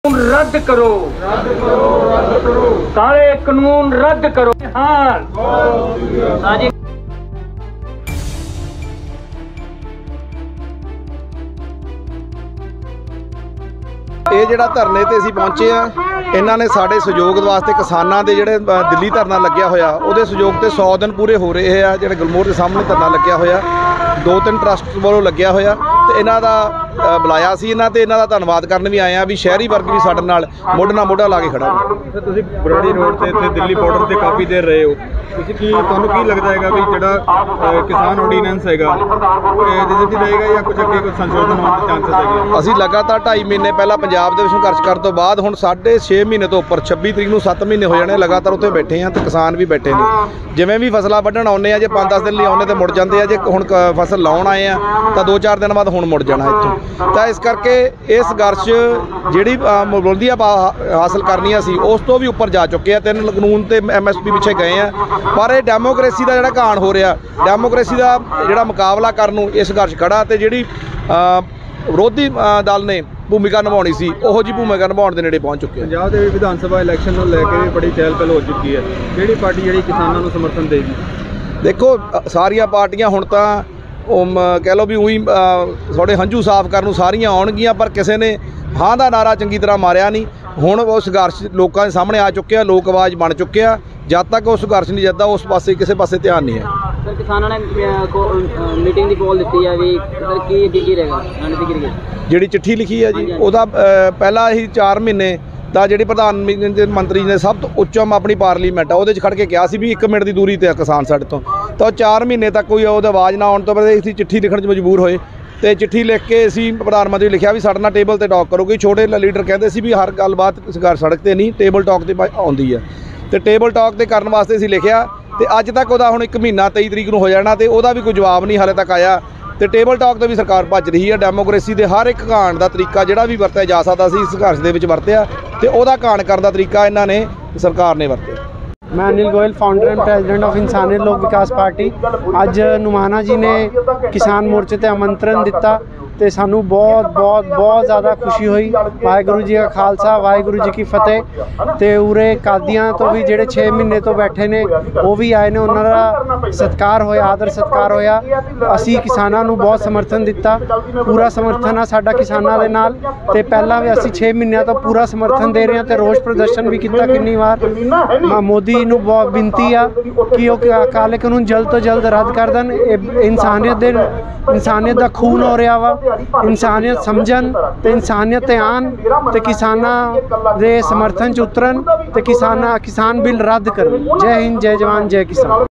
रद्द करो, काले कानून रद्द करो। हाँ ਇਹ ਜਿਹੜਾ ਧਰਨੇ ਤੇ ਅਸੀਂ ਪਹੁੰਚੇ ਆ, ਇਹਨਾਂ ਨੇ ਸਾਡੇ ਸਹਿਯੋਗ ਵਾਸਤੇ ਕਿਸਾਨਾਂ ਦੇ ਜਿਹੜੇ ਦਿੱਲੀ ਧਰਨਾ ਲੱਗਿਆ ਹੋਇਆ ਉਹਦੇ ਸਹਿਯੋਗ ਤੇ 100 ਦਿਨ ਪੂਰੇ ਹੋ ਰਹੇ ਆ। ਜਿਹੜੇ ਗੁਲਮੋਹਰ ਦੇ ਸਾਹਮਣੇ ਧਰਨਾ ਲੱਗਿਆ ਹੋਇਆ, 2-3 ਟਰਸਟ ਵੱਲੋਂ ਲੱਗਿਆ ਹੋਇਆ ਤੇ ਇਹਨਾਂ ਦਾ ਬੁਲਾਇਆ ਸੀ। ਇਹਨਾਂ ਤੇ ਇਹਨਾਂ ਦਾ ਧੰਨਵਾਦ ਕਰਨ ਵੀ ਆਏ ਆ ਵੀ ਸ਼ਹਿਰੀ ਵਰਗ ਵੀ ਸਾਡੇ ਨਾਲ ਮੋਢੇ ਨਾਲ ਮੋਢਾ ਲਾ ਕੇ ਖੜਾ ਹੈ। ਤੁਸੀਂ ਬਰੜੀ ਰੋਡ ਤੇ ਇੱਥੇ ਦਿੱਲੀ ਬਾਰਡਰ ਤੇ ਕਾਫੀ ਦੇਰ ਰਹੇ ਹੋ, ਤੁਹਾਨੂੰ ਕੀ ਲੱਗਦਾ ਹੈਗਾ ਵੀ ਜਿਹੜਾ ਕਿਸਾਨ ਆਰਡੀਨੈਂਸ ਹੈਗਾ ਇਹਦੇ ਤੇ ਰਹੇਗਾ ਜਾਂ ਕੁਝ ਅੱਗੇ ਕੋਈ ਸੰਸ਼ੋਧਨ ਹੋਣ ਦੇ ਚਾਂਸਸ ਹੈਗੇ? ਅਸੀਂ ਲਗਾਤਾਰ 2.5 ਮਹੀਨੇ ਪਹਿਲਾਂ ਪੰਜਾਬ ਦੇ ਵਿੱਚ ਸੰਘਰਸ਼ ਕਰਨ ਤੋਂ ਬਾਅਦ ਹੁਣ 6.5 ਮਹੀਨੇ ਤੋਂ ਉੱਪਰ 26 ਤਰੀਕ ਨੂੰ 7 ਮਹੀਨੇ ਹੋ ਜਾਣੇ ਲਗਾਤਾਰ ਉੱਥੇ ਬੈਠੇ ਆ ਤੇ ਕਿਸਾਨ ਵੀ ਬੈਠੇ ਨੇ। ਜਿਵੇਂ ਵੀ ਫਸਲਾਂ ਵੱਢਣ ਆਉਂਦੇ ਆ, ਜੇ 5-10 ਦਿਨ ਲਈ ਆਉਂਦੇ ਤੇ ਮੁੜ ਜਾਂਦੇ ਆ, ਜੇ ਹੁਣ ਫਸਲ ਲਾਉਣ ਆਏ ਆ ਤਾਂ 2-4 ਦਿਨ ਬਾਅਦ ਹੁਣ ਮੁੜ ਜਾਣਾ ਇੱਥੋਂ। ਤਾਂ ਇਸ ਕਰਕੇ ਇਹ ਸੰਘਰਸ਼ ਜਿਹੜੀ ਬੁਲੰਦੀਆਂ ਹਾਸਲ ਕਰਨੀਆਂ ਸੀ ਉਸ ਤੋਂ ਵੀ ਉੱਪਰ ਜਾ ਚੁੱਕੇ ਆ। 3 ਕਾਨੂੰਨ ਤੇ MSP ਪਿੱਛੇ ਗਏ ਆ, ਪਰ ਇਹ ਡੈਮੋਕ੍ਰੇਸੀ ਦਾ ਜਿਹੜਾ ਘਾਣ ਹੋ ਰਿਹਾ, ਡੈਮੋਕ੍ਰੇਸੀ ਦਾ ਜਿਹੜਾ ਮੁਕਾਬਲਾ ਕਰਨ ਨੂੰ ਇਹ ਸੰਘਰਸ਼ ਖੜਾ ਤੇ ਜਿਹੜੀ ਵਿਰੋਧੀ ਦਲ ਨੇ ਭੂਮਿਕਾ ਨਿਭਾਉਣੀ ਸੀ ਉਹੋ ਜਿਹੀ ਭੂਮਿਕਾ ਨਿਭਾਉਣ ਦੇ ਨੇੜੇ ਪਹੁੰਚ ਚੁੱਕੇ ਆ। ਪੰਜਾਬ ਦੇ ਵਿਧਾਨ ਸਭਾ ਇਲੈਕਸ਼ਨ ਨੂੰ ਲੈ ਕੇ ਬੜੀ ਚਹਿਲ ਪਹਿਲ ਹੋ ਚੁੱਕੀ ਹੈ, ਕਿਹੜੀ ਪਾਰਟੀ ਜਿਹੜੀ ਕਿਸਾਨਾਂ ਨੂੰ ਸਮਰਥਨ ਦੇਗੀ? ਦੇਖੋ, ਸਾਰੀਆਂ ਪਾਰਟੀਆਂ ਹੁਣ ਤਾਂ ਕਹਿ ਲਓ ਵੀ ਉਹੀ ਥੋੜੇ ਹੰਝੂ ਸਾਫ਼ ਕਰਨ ਨੂੰ ਸਾਰੀਆਂ ਆਉਣਗੀਆਂ, ਪਰ ਕਿਸੇ ਨੇ ਹਾਂ ਦਾ ਨਾਰਾ ਚੰਗੀ ਤਰ੍ਹਾਂ ਮਾਰਿਆ ਨਹੀਂ। ਹੁਣ ਉਹ ਸੰਘਰਸ਼ ਲੋਕਾਂ ਦੇ ਸਾਹਮਣੇ ਆ ਚੁੱਕਿਆ, ਲੋਕ ਆਵਾਜ਼ ਬਣ ਚੁੱਕਿਆ। ਜਦ ਤੱਕ ਉਹ ਸੰਘਰਸ਼ ਨਹੀਂ ਜਿੱਤਦਾ ਉਸ ਪਾਸੇ ਕਿਸੇ ਪਾਸੇ ਧਿਆਨ ਨਹੀਂ ਹੈ। ਸਰ, ਕਿਸਾਨਾਂ ਨੇ ਮੀਟਿੰਗ ਦੀ ਕਾਲ ਦਿੱਤੀ ਹੈ ਵੀ ਸਰ ਕੀ ਰਹੇਗਾ ਰਣਨੀਤੀ? ਜਿਹੜੀ ਚਿੱਠੀ ਲਿਖੀ ਹੈ ਜੀ, ਉਹਦਾ ਪਹਿਲਾਂ ਹੀ 4 ਮਹੀਨੇ ਤਾਂ ਜਿਹੜੀ ਪ੍ਰਧਾਨ ਮੰਤਰੀ ਨੇ ਸਭ ਤੋਂ ਉੱਚਮ ਆਪਣੀ ਪਾਰਲੀਮੈਂਟ ਆ ਉਹਦੇ 'ਚ ਖੜ੍ਹ ਕੇ ਕਿਹਾ ਸੀ ਵੀ 1 ਮਿੰਟ ਦੀ ਦੂਰੀ 'ਤੇ ਕਿਸਾਨ ਸਾਡੇ ਤੋਂ, ਤਾਂ 4 ਮਹੀਨੇ ਤੱਕ ਕੋਈ ਉਹਦਾ ਆਵਾਜ਼ ਨਾ ਆਉਣ ਤੋਂ ਬਾਅਦ ਅਸੀਂ ਚਿੱਠੀ ਲਿਖਣ 'ਚ ਮਜਬੂਰ ਹੋਏ ਤੇ ਚਿੱਠੀ ਲਿਖ ਕੇ ਅਸੀਂ ਪ੍ਰਧਾਨ ਮੰਤਰੀ ਲਿਖਿਆ ਵੀ ਸਾਡੇ ਨਾਲ ਟੇਬਲ ਤੇ ਟਾਕ ਕਰੋ। ਕੋਈ ਛੋਟੇ ਲੀਡਰ ਕਹਿੰਦੇ ਸੀ ਵੀ ਹਰ ਗੱਲਬਾਤ ਸੜਕ ਤੇ ਨਹੀਂ, ਟੇਬਲ ਟਾਕ ਤੇ ਆਉਂਦੀ ਆ, ਤੇ ਟੇਬਲ ਟਾਕ ਤੇ ਕਰਨ ਵਾਸਤੇ ਅਸੀਂ ਲਿਖਿਆ ਤੇ ਅੱਜ ਤੱਕ ਉਹਦਾ ਹੁਣ 1 ਮਹੀਨਾ 23 ਤਰੀਕ ਨੂੰ ਹੋ ਜਾਣਾ ਤੇ ਉਹਦਾ ਵੀ ਕੋਈ ਜਵਾਬ ਨਹੀਂ ਹਾਲੇ ਤੱਕ ਆਇਆ। ਤੇ ਟੇਬਲ ਟਾਕ ਤੋਂ ਵੀ ਸਰਕਾਰ ਭੱਜ ਰਹੀ ਹੈ। ਡੈਮੋਕ੍ਰੇਸੀ ਦੇ ਹਰ ਇੱਕ ਘਾਣ ਦਾ ਤਰੀਕਾ ਜਿਹੜਾ ਵੀ ਵਰਤਿਆ ਜਾ ਸਕਦਾ ਸੀ ਸੰਘਰਸ਼ ਦੇ ਵਿੱਚ ਵਰਤਿਆ ਤੇ ਉਹਦਾ ਘਾਣ ਕਰਨ ਦਾ ਤਰੀਕਾ ਇਹਨਾਂ ਨੇ ਸਰਕਾਰ ਨੇ ਵਰਤਿਆ। मैं Anil Goyal, founder and president of Insaniyat Lok Vikas party. अज नुमाना जी ने किसान मोर्चे ते आमंत्रण दिता तो सानू बहुत ज़्यादा खुशी हुई। वाहिगुरू जी का खालसा, वाहिगुरू जी की फतेह। तो उरे कादियां तो भी जेडे 6 महीने तो बैठे ने वो भी आए ने, उन्होंने सत्कार होया, आदर सत्कार होया। असी किसानां नू बहुत समर्थन दिता, पूरा समर्थन आ साडा किसानां दे नाल। ते पहला भी असी 6 महीनों तो पूरा समर्थन दे रहे हैं ते रोष प्रदर्शन भी किया कितनी बार। मोदी नू बहुत बिनती आ कि वो काले कानून जल्द तो जल्द रद्द कर देन। इंसानियत दा खून हो रहा वा, इंसानियत समझन ते इंसानियत ते आन ते किसानां दे समर्थन च उतरन ते किसान बिल रद्द करन। जय हिंद, जय जवान, जय किसान।